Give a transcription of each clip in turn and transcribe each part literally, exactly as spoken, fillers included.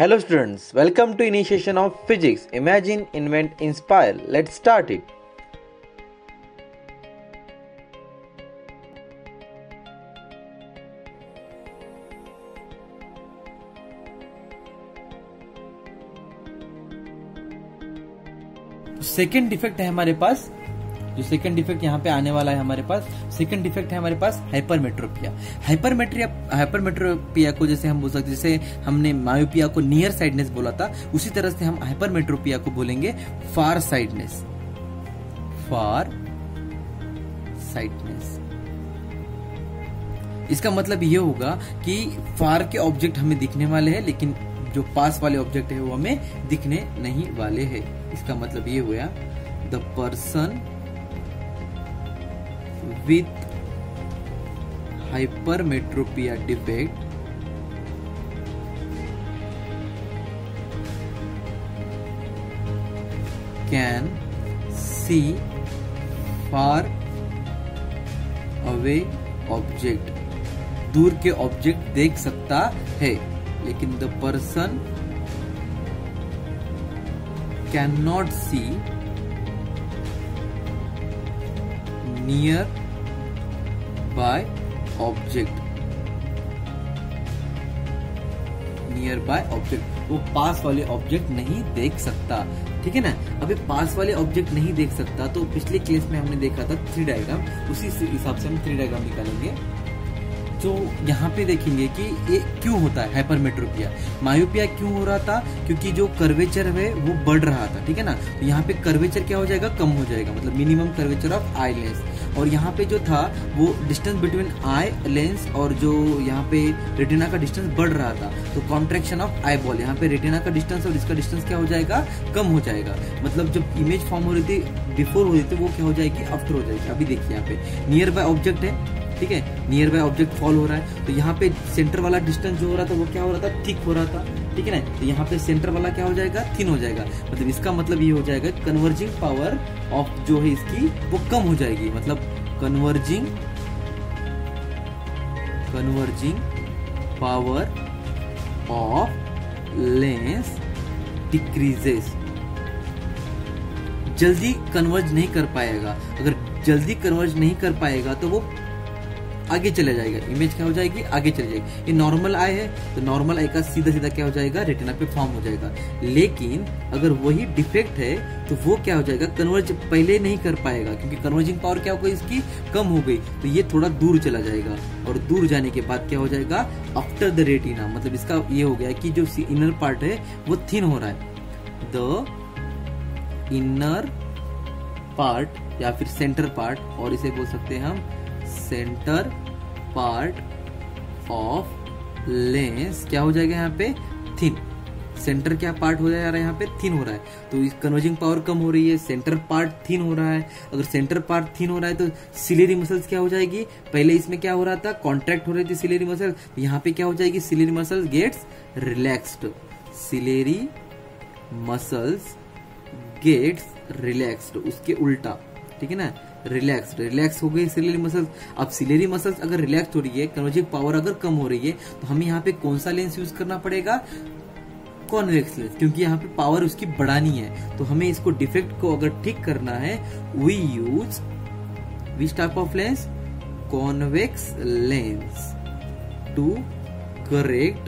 Hello students, welcome to initiation of physics. Imagine, invent, inspire. Let's start it. Second defect है हमारे पास, जो second defect यहाँ पे आने वाला है हमारे पास, सेकंड डिफेक्ट है हमारे पास हाइपरमेट्रोपिया। हाइपरमेट्रिया हाइपरमेट्रोपिया को जैसे हम बोल सकते, जैसे हमने मायोपिया को नियर साइडनेस बोला था, उसी तरह से हम हाइपरमेट्रोपिया को बोलेंगे फार साइडनेस। फार साइडनेस इसका मतलब ये होगा कि फार के ऑब्जेक्ट हमें दिखने वाले हैं, लेकिन जो पास वाले ऑब्जेक्ट है वो हमें दिखने नहीं वाले हैं। इसका मतलब ये हुआ the person with hypermetropia defect can see far away object, दूर के ऑब्जेक्ट देख सकता है, लेकिन the person cannot see near by object. Near by object, वो पास वाले ऑब्जेक्ट नहीं देख सकता। ठीक है ना। अभी पास वाले ऑब्जेक्ट नहीं देख सकता, तो पिछले केस में हमने देखा था थ्री डायग्राम, उसी हिसाब से हम थ्री डायग्राम निकालेंगे। जो यहाँ पे देखेंगे कि ये क्यों होता है हाइपरमेट्रोपिया, मायोपिया क्यों हो रहा था, क्योंकि जो कर्वेचर है वो बढ़ रहा था। ठीक है ना। तो यहाँ पे कर्वेचर क्या हो जाएगा, कम हो जाएगा, मतलब minimum curvature of eye lens. और यहाँ पे जो था वो डिस्टेंस बिटवीन आई लेंस और जो यहाँ पे रेटिना का डिस्टेंस बढ़ रहा था, तो कॉन्ट्रैक्शन ऑफ आई बॉल, यहाँ पे रेटिना का डिस्टेंस और इसका डिस्टेंस क्या हो जाएगा, कम हो जाएगा। मतलब जब इमेज फॉर्म हो रही थी बिफोर हो रही थी, वो क्या हो जाएगी, आफ्टर हो जाएगी। अभी देखिए यहाँ पे नियर बाय ऑब्जेक्ट है, ठीक है, नियर बाय ऑब्जेक्ट फॉल हो रहा है, तो यहाँ पे सेंटर वाला डिस्टेंस जो हो रहा था वो क्या हो रहा था, थिक हो रहा था। ठीक है ना। तो यहाँ पे सेंटर वाला क्या हो जाएगा, थिन हो जाएगा। मतलब इसका मतलब ये हो जाएगा कन्वर्जिंग पावर ऑफ जो है इसकी वो कम हो जाएगी। मतलब converging converging power of lens decreases. जल्दी कन्वर्ज नहीं कर पाएगा। अगर जल्दी कन्वर्ज नहीं कर पाएगा तो वो आगे चले जाएगा, इमेज क्या हो जाएगी, आगे चले जाएगी। ये नॉर्मल आई है, तो नॉर्मल आई का सीधा सीधा क्या हो जाएगा, रेटिना पे फॉर्म हो जाएगा। लेकिन अगर वही डिफेक्ट है तो वो क्या हो जाएगा, कन्वर्ज पहले नहीं कर पाएगा, क्योंकि कन्वर्जिंग पावर क्या हो गई इसकी, कम हो गई, तो ये थोड़ा दूर चला जाएगा। और दूर जाने के बाद क्या हो जाएगा, आफ्टर द रेटिना, मतलब इसका ये हो गया कि जो इनर पार्ट है वो थिन हो रहा है। द इनर पार्ट या फिर सेंटर पार्ट, और इसे बोल सकते हैं हम सेंटर पार्ट ऑफ लेंस क्या हो जाएगा, यहाँ पे थिन। सेंटर क्या पार्ट हो जा रहा है, यहाँ पे थिन हो रहा है, तो इस कन्वर्जिंग पावर कम हो रही है, सेंटर पार्ट थिन हो रहा है। अगर सेंटर पार्ट थिन हो रहा है तो सिलेरी मसल्स क्या हो जाएगी, पहले इसमें क्या हो रहा था, कॉन्ट्रैक्ट हो रही थी सिलेरी मसल, यहाँ पे क्या हो जाएगी, ciliary muscles gets relaxed. Ciliary muscles gets relaxed, उसके उल्टा। ठीक है ना, रिलैक्स रिलैक्स हो गई सिलेरी मसल्स। अब सिलेरी मसल्स अगर रिलैक्स हो रही है, कन्वर्जिंग पावर अगर कम हो रही है, तो हमें यहाँ पे कौन सा लेंस यूज करना पड़ेगा, कॉन्वेक्स लेंस, क्योंकि यहाँ पे पावर उसकी बढ़ानी है। तो हमें इसको डिफेक्ट को अगर ठीक करना है, we use which type of lens, convex lens to correct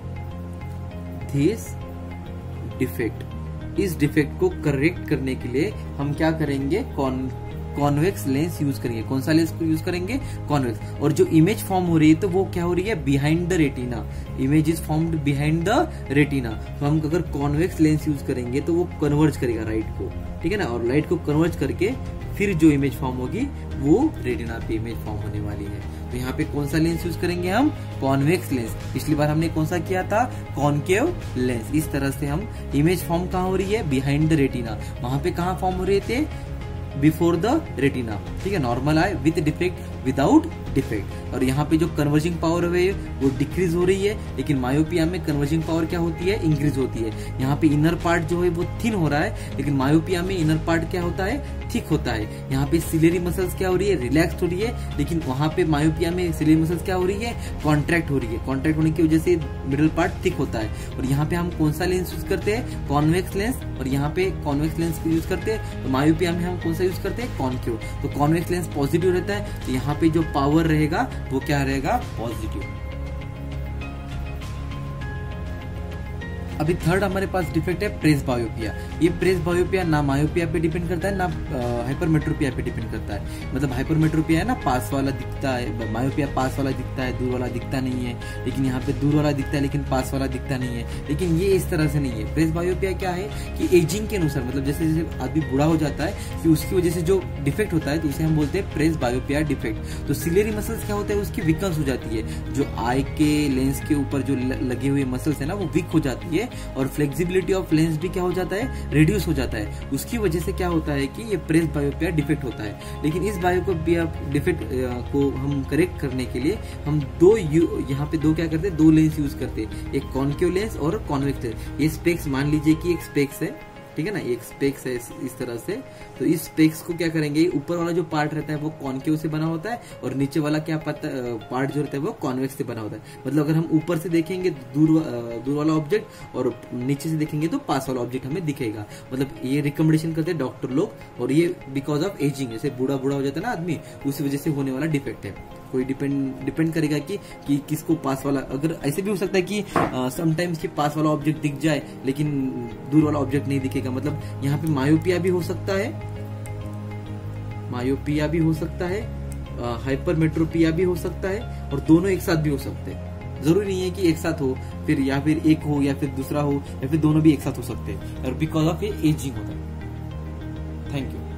this defect. इस डिफेक्ट को करेक्ट करने के लिए हम क्या करेंगे, कॉन कॉन्वेक्स लेंस यूज करेंगे। कौन सा लेंस को यूज करेंगे, कॉन्वेक्स। और जो इमेज फॉर्म हो रही है तो वो क्या हो रही है, behind the retina. Image is formed behind the retina. तो हम अगर कॉन्वेक्स लेंस यूज करेंगे तो वो कन्वर्ज करेगा लाइट को। ठीक है ना। और लाइट को कन्वर्ज करके फिर जो इमेज फॉर्म होगी वो रेटिना पे इमेज फॉर्म होने वाली है। तो यहाँ पे कौन सा लेंस यूज करेंगे हम, कॉन्वेक्स लेंस। पिछली बार हमने कौन सा किया था, कॉनकेव लेंस। इस तरह से हम इमेज फॉर्म कहाँ हो रही है, बिहाइंड द रेटिना। वहां पे कहाँ फॉर्म हो रहे थे, बिफोर द रेटिना, ठीक है, normal eye with defect without defect. और यहाँ पे जो कन्वर्जिंग पावर है वो डिक्रीज हो रही है, लेकिन मायोपिया में कन्वर्जिंग पावर क्या होती है, इंक्रीज होती है। यहाँ पे इनर पार्ट जो है वो थिन हो रहा है, लेकिन मायोपिया में इनर पार्ट क्या होता है, थिक होता है। यहाँ पे सिलेरी मसल्स क्या हो रही है, रिलैक्स हो रही है, लेकिन वहां पे मायोपिया में सिलेरी मसल्स क्या हो रही है, कॉन्ट्रैक्ट हो रही है। कॉन्ट्रैक्ट होने की वजह से मिडिल पार्ट थिक होता है। और यहाँ पे हम कौन सा लेंस यूज करते हैं, कॉन्वेक्स लेंस, और यहाँ पे कॉन्वेक्स लेंस यूज करते हैं। तो मायोपिया में हम कौन सा यूज करते हैं, कॉन्केव। तो कॉन्वेक्स लेंस पॉजिटिव रहता है, तो यहाँ पे जो पावर रहेगा वो क्या रहेगा, पॉजिटिव। अभी थर्ड हमारे पास डिफेक्ट है प्रेस बायोपिया। ये प्रेस बायोपिया ना मायोपिया पे डिपेंड करता है ना हाइपरमेट्रोपिया पे डिपेंड करता है। मतलब हाइपरमेट्रोपिया है ना, पास वाला दिखता है, मायोपिया पास वाला दिखता है, दूर वाला दिखता नहीं है। लेकिन यहाँ पे दूर वाला दिखता है लेकिन पास वाला दिखता नहीं है। लेकिन ये इस तरह से नहीं है। प्रेस बायोपिया क्या है कि एजिंग के अनुसार, मतलब जैसे जैसे आदमी बूढ़ा हो जाता है कि उसकी वजह से जो डिफेक्ट होता है तो उसे हम बोलते हैं प्रेस बायोपिया डिफेक्ट। तो सिलेरी मसल्स क्या होता है, उसकी वीकनेस हो जाती है। जो आई के लेंस के ऊपर जो लगे हुए मसल्स है ना वो वीक हो जाती है, और फ्लेक्सिबिलिटी ऑफ लेंस भी क्या हो जाता है, रिड्यूस हो जाता है। उसकी वजह से क्या होता है कि ये प्रेस बायोपिया डिफेक्ट होता है। लेकिन इस बायोपिया डिफेक्ट को हम करेक्ट करने के लिए हम दो यहाँ पे दो क्या करते हैं, दो लेंस यूज करते हैं, एक कॉन्केव लेंस और कॉन्वेक्स लेंस। ये स्पेक्स मान लीजिए कि एक स्पेक्स है, ठीक है ना, एक स्पेक्स है इस, इस तरह से। तो इस स्पेक्स को क्या करेंगे, ऊपर वाला जो पार्ट रहता है वो कॉन्केव से बना होता है, और नीचे वाला क्या पार्ट जो रहता है वो कॉन्वेक्स से बना होता है। मतलब अगर हम ऊपर से देखेंगे दूर दूर वाला ऑब्जेक्ट, और नीचे से देखेंगे तो पास वाला ऑब्जेक्ट हमें दिखेगा। मतलब ये रिकमेंडेशन करते हैं डॉक्टर लोग, और ये बिकॉज ऑफ एजिंग, जैसे बूढ़ा बूढ़ा हो जाता है ना आदमी, उसी वजह से होने वाला डिफेक्ट है। कोई डिपेंड डिपेंड करेगा कि कि किसको पास वाला, अगर ऐसे भी हो सकता है कि समटाइम्स कि पास वाला ऑब्जेक्ट दिख जाए लेकिन दूर वाला ऑब्जेक्ट नहीं दिखेगा। मतलब यहाँ पे मायोपिया भी हो सकता है, मायोपिया भी हो सकता है, हाइपरमेट्रोपिया भी हो सकता है, और दोनों एक साथ भी हो सकते हैं। जरूरी नहीं है कि एक साथ हो, फिर या फिर एक हो या फिर दूसरा हो, या फिर दोनों भी एक साथ हो सकते हैं, और बिकॉज ऑफ ये एजिंग होता है। Thank you.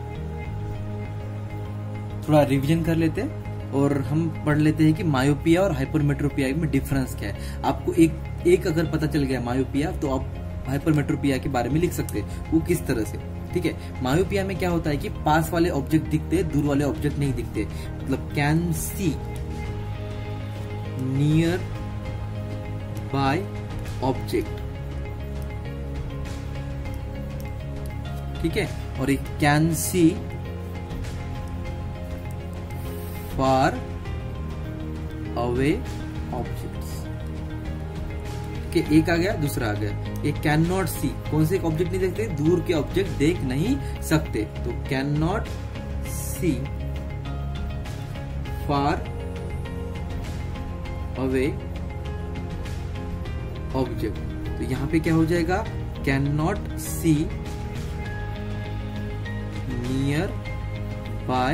थोड़ा रिवीजन कर लेते हैं और हम पढ़ लेते हैं कि मायोपिया और हाइपरमेट्रोपिया में डिफरेंस क्या है। आपको एक एक अगर पता चल गया मायोपिया, तो आप हाइपरमेट्रोपिया के बारे में लिख सकते हैं, वो किस तरह से, ठीक है। मायोपिया में क्या होता है कि पास वाले ऑब्जेक्ट दिखते, दूर वाले ऑब्जेक्ट नहीं दिखते। मतलब can see near by object, ठीक है, और एक can see far away objects, ठीक है। एक आ गया, दूसरा आ गया, एक कैन नॉट सी, कौन से ऑब्जेक्ट नहीं देखते, दूर के ऑब्जेक्ट देख नहीं सकते। तो can not see far away object. तो यहां पे क्या हो जाएगा, can not see near by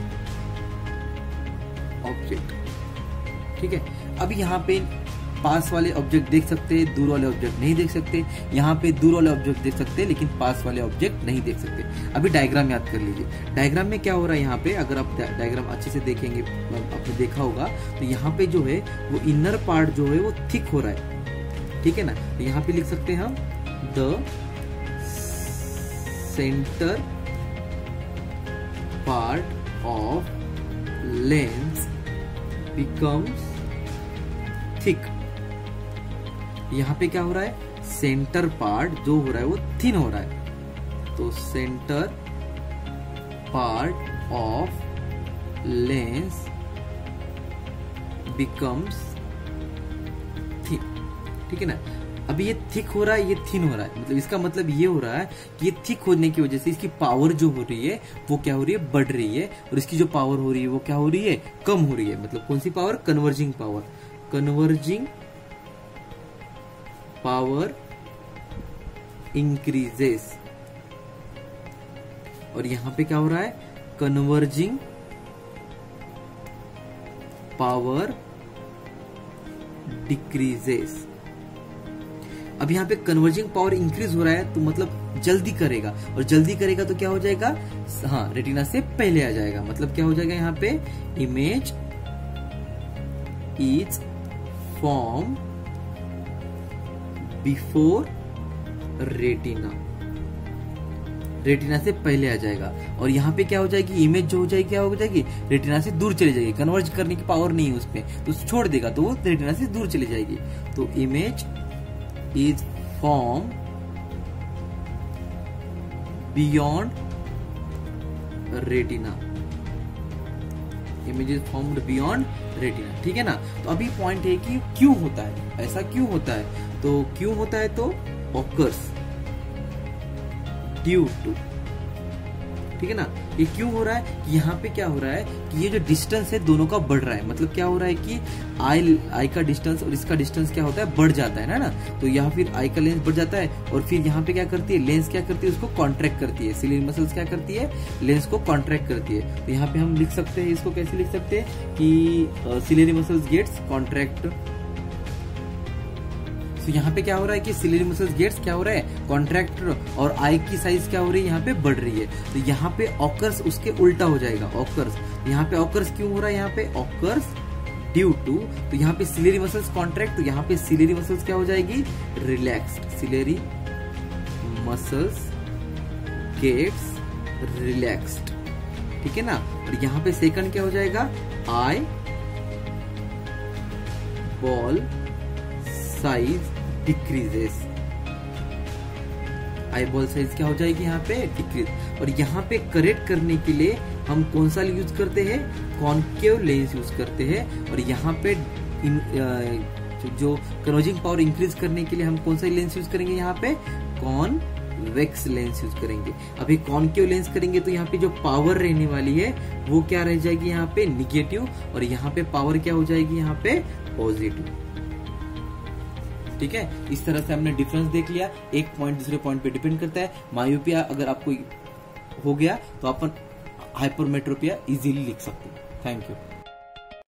object, ठीक है। अब यहाँ पे पास वाले ऑब्जेक्ट देख सकते हैं, दूर वाले ऑब्जेक्ट नहीं देख सकते। यहाँ पे दूर वाले ऑब्जेक्ट देख सकते हैं लेकिन पास वाले ऑब्जेक्ट नहीं देख सकते। अभी डायग्राम याद कर लीजिए। डायग्राम में क्या हो रहा है, यहाँ पे अगर आप डायग्राम अच्छे से देखेंगे, आपने देखा होगा, तो यहाँ पे जो है वो इनर पार्ट जो है वो थिक हो रहा है, ठीक है ना। तो यहाँ पे लिख सकते हैं हम the centre part of lens becomes thick. यहां पे क्या हो रहा है, सेंटर पार्ट जो हो रहा है वो थिन हो रहा है। तो centre part of lens becomes thick, ठीक है ना। अभी ये थिक हो रहा है, ये थिन हो रहा है, मतलब इसका मतलब ये हो रहा है कि ये थिक होने की वजह से इसकी पावर जो हो रही है वो क्या हो रही है, बढ़ रही है, और इसकी जो पावर हो रही है वो क्या हो रही है, कम हो रही है। मतलब कौन सी power, converging power, converging power increases. और यहां पे क्या हो रहा है, कन्वर्जिंग पावर डिक्रीजेस। अब यहाँ पे कन्वर्जिंग पावर इंक्रीज हो रहा है, तो मतलब जल्दी करेगा, और जल्दी करेगा तो क्या हो जाएगा, हाँ, रेटिना से पहले आ जाएगा। मतलब क्या हो जाएगा, यहाँ पे image is form before retina, retina से पहले आ जाएगा, और यहाँ पे क्या हो जाएगी, इमेज जो हो जाएगी क्या हो जाएगी, रेटिना से दूर चली जाएगी, कन्वर्ज करने की पावर नहीं है उसमें, तो छोड़ देगा तो वो रेटिना से दूर चली जाएगी। तो image is form beyond retina, image is formed beyond retina, ठीक है ना। तो अभी पॉइंट है कि क्यों होता है, ऐसा क्यों होता है, तो क्यों होता है, तो ऑकर्स ड्यू टू, ठीक है ना। ये क्यों हो रहा है कि यहाँ पे क्या हो रहा है कि ये जो डिस्टेंस है दोनों का बढ़ रहा है, मतलब क्या हो रहा है कि आई आई का डिस्टेंस और इसका डिस्टेंस क्या होता है, बढ़ जाता है ना, तो यहाँ फिर आई का लेंस बढ़ जाता है, और फिर यहाँ पे क्या करती है, लेंस क्या करती है, उसको कॉन्ट्रैक्ट करती है, सिलियरी मसल्स क्या करती है, लेंस को कॉन्ट्रैक्ट करती है। तो यहाँ पे हम लिख सकते हैं, इसको कैसे लिख सकते हैं कि सिलियरी मसल्स गेट्स कॉन्ट्रैक्ट। तो यहाँ पे क्या हो रहा है कि सिलियरी मसल्स गेट्स क्या हो रहा है, कॉन्ट्रैक्ट, और आई की साइज क्या हो रही है, यहाँ पे बढ़ रही है। तो यहाँ पे ऑकर्स उसके उल्टा हो जाएगा, ऑकर्स, यहाँ पे ऑकर्स क्यों हो रहा है, यहाँ पे ऑकर्स ड्यू टू, तो यहाँ पे सिलियरी मसल्स कॉन्ट्रैक्ट, तो यहाँ पे सिलियरी मसल्स क्या हो जाएगी, relaxed, ciliary muscles gets relaxed, ठीक है ना। और यहाँ पे सेकंड क्या हो जाएगा, eyeball size decreases, eyeball size क्या हो जाएगी यहाँ पे, डिक्रीज। और यहाँ पे करेक्ट करने के लिए हम कौन सा यूज करते हैं, कॉन्केव लेंस यूज करते हैं, और यहाँ पे इन, जो कन्वर्जिंग पावर इंक्रीज करने के लिए हम कौन सा लेंस यूज करेंगे, यहाँ पे कॉन्वेक्स लेंस यूज करेंगे। अभी कॉन्केव लेंस करेंगे तो यहाँ पे जो पावर रहने वाली है वो क्या रह जाएगी, यहाँ पे निगेटिव, और यहाँ पे पावर क्या हो जाएगी, यहाँ पे पॉजिटिव, ठीक है। इस तरह से हमने डिफरेंस देख लिया, एक पॉइंट दूसरे पॉइंट पे डिपेंड करता है। मायोपिया अगर आपको हो गया तो अपन हाइपरमेट्रोपिया इजीली लिख सकते हैं। Thank you.